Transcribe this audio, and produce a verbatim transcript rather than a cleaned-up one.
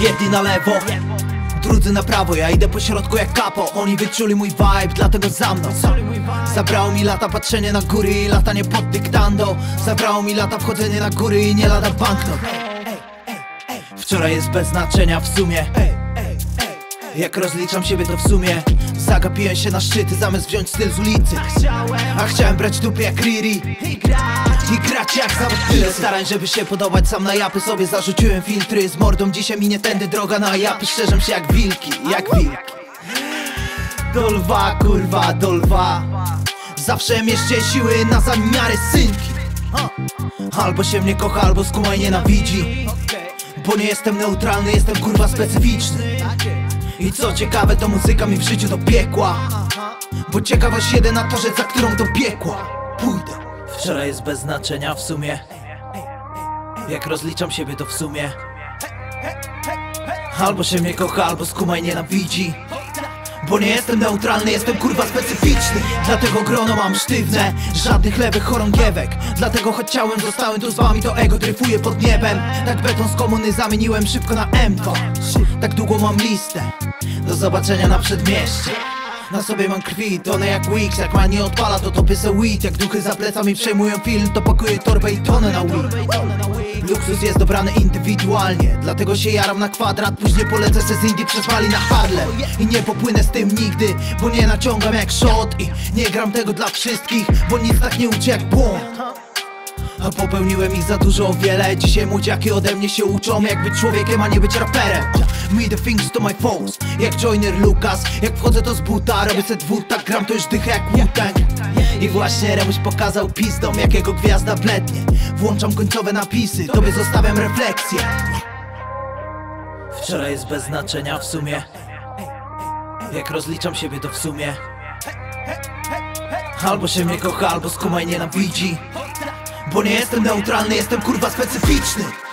Jedni na lewo, drudzy na prawo, ja idę po środku jak kapo. Oni wyczuli mój vibe, dlatego za mną. Zabrało mi lata patrzenie na góry i latanie pod dyktando. Zabrało mi lata wchodzenie na góry i nie lada banknot. Wczoraj jest bez znaczenia w sumie. Jak rozliczam siebie to w sumie zagapiłem się na szczyty zamiast wziąć styl z ulicy. A chciałem brać dupy jak Riri i grać jak zawód. Tyle starań, żeby się podobać, sam na japy sobie zarzuciłem filtry. Z mordą dzisiaj mi nie tędy droga na japy. Szczerzem się jak wilki, jak wilki. Do lwa, kurwa, do lwa. Zawsze mieszczę siły na zamiary synki. Albo się mnie kocha, albo skuma i nienawidzi. Bo nie jestem neutralny, jestem kurwa specyficzny. I co ciekawe, to muzyka mi w życiu do piekła. Bo ciekawość jedynatorze, za którą do piekła pójdę. Wczoraj jest bez znaczenia w sumie. Jak rozliczam siebie to w sumie albo się mnie kocha, albo skuma i nienawidzi. Bo nie jestem neutralny, jestem kurwa specyficzny. Dlatego grono mam sztywne, żadnych lewych chorągiewek. Dlatego choć ciałem zostałem tu z wami, to ego dryfuje pod niebem. Tak beton z komuny zamieniłem szybko na M dwa. Tak długo mam listę do zobaczenia na przedmieście. Na sobie mam krwi, tonę jak Wix. Jak ma nie odpala, to topy se weed. Jak duchy za plecami przejmują film, to pakuję torbę i tonę na weed. Luksus jest dobrany indywidualnie, dlatego się jaram na kwadrat. Później polecę se z Indii przez Bali na Harlem. I nie popłynę z tym nigdy, bo nie naciągam jak shot. I nie gram tego dla wszystkich, bo nic tak nie uczy jak błąd. A popełniłem ich za dużo o wiele. Dzisiaj młodziaki ode mnie się uczą, jak być człowiekiem, a nie być raperem. Me the things to my foes, jak Joyner Lucas. Jak wchodzę to z buta, robię se dwutak. Gram to już dychę jak Wu-Tang. I właśnie Remuś pokazał pizdom, jakiego gwiazda blednie. Włączam końcowe napisy, tobie zostawiam refleksję. Wczoraj jest bez znaczenia w sumie. Jak rozliczam siebie to w sumie albo się mnie kocha, albo skuma i nienawidzi. Bo nie jestem neutralny, jestem kurwa specyficzny.